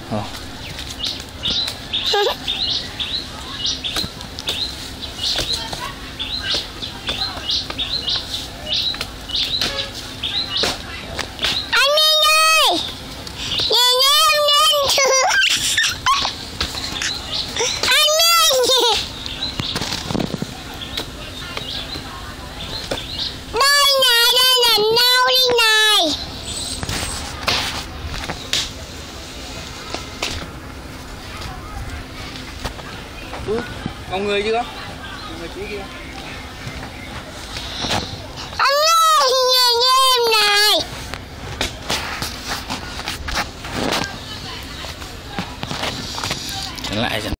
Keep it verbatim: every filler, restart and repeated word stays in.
Ờ. Ừ, còn người chưa? Người chỉ kia. Anh ơi, nhìn em này. Lại dần.